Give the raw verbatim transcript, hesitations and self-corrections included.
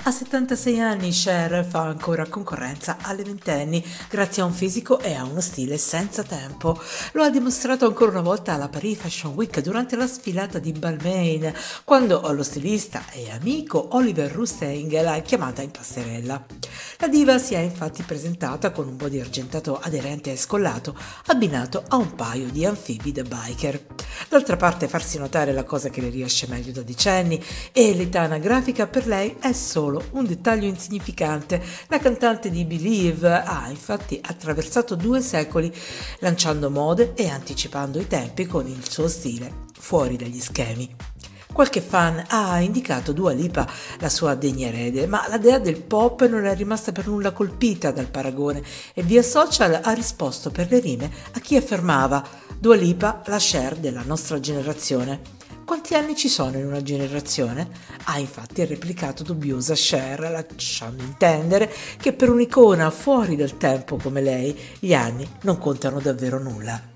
A settantasei anni Cher fa ancora concorrenza alle ventenni grazie a un fisico e a uno stile senza tempo. Lo ha dimostrato ancora una volta alla Paris Fashion Week durante la sfilata di Balmain, quando lo stilista e amico Oliver Rousteing l'ha chiamata in passerella. La diva si è infatti presentata con un body argentato aderente e scollato, abbinato a un paio di anfibi da biker. D'altra parte farsi notare è la cosa che le riesce meglio da decenni e l'età anagrafica per lei è solo un dettaglio insignificante. La cantante di Believe ha infatti attraversato due secoli, lanciando mode e anticipando i tempi con il suo stile fuori dagli schemi. Qualche fan ha indicato Dua Lipa la sua degna erede, ma la dea del pop non è rimasta per nulla colpita dal paragone e via social ha risposto per le rime a chi affermava: Dua Lipa, la Cher della nostra generazione. Quanti anni ci sono in una generazione? Ha infatti replicato dubbiosa Cher, lasciando intendere che per un'icona fuori del tempo come lei gli anni non contano davvero nulla.